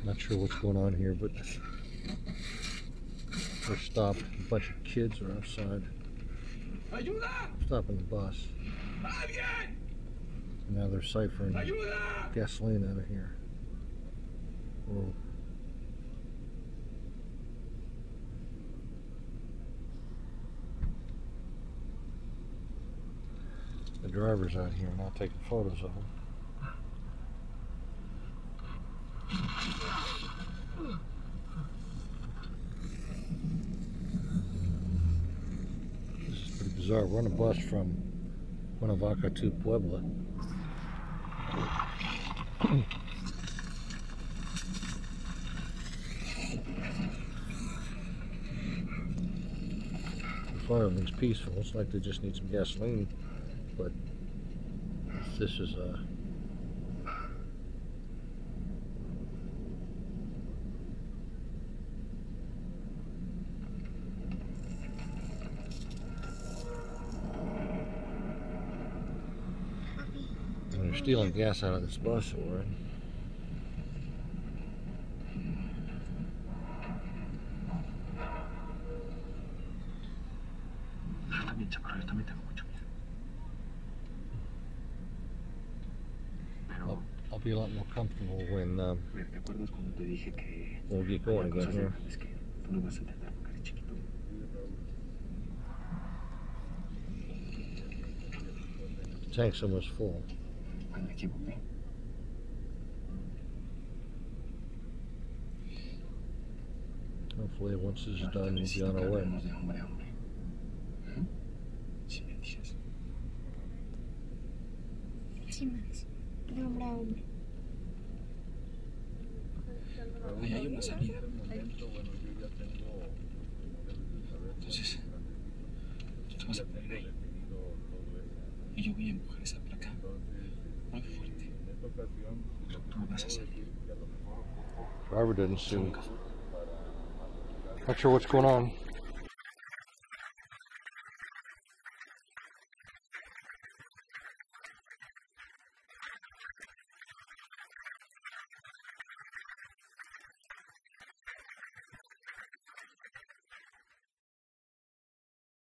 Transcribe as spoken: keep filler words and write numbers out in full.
Not sure what's going on here, but they're stopped. A bunch of kids are outside. Stopping the bus. And now they're siphoning gasoline out of here. Whoa. The driver's out here now taking photos of them. This is pretty bizarre. We're on a bus from Cuernavaca to Puebla. So far everything's peaceful. It's like they just need some gasoline, but this is a they're stealing gas out of this bus that we're in. I'll, I'll be a lot more comfortable when um, we'll get going again here. The tank's almost full. Hopefully once this is done, we'll be on our way. Ahí hay una salida. Entonces, tú te vas a poner ahí. Y yo voy a empujar esa placa muy fuerte. Tú vas a salir. Driver didn't seem. Not sure what's going on.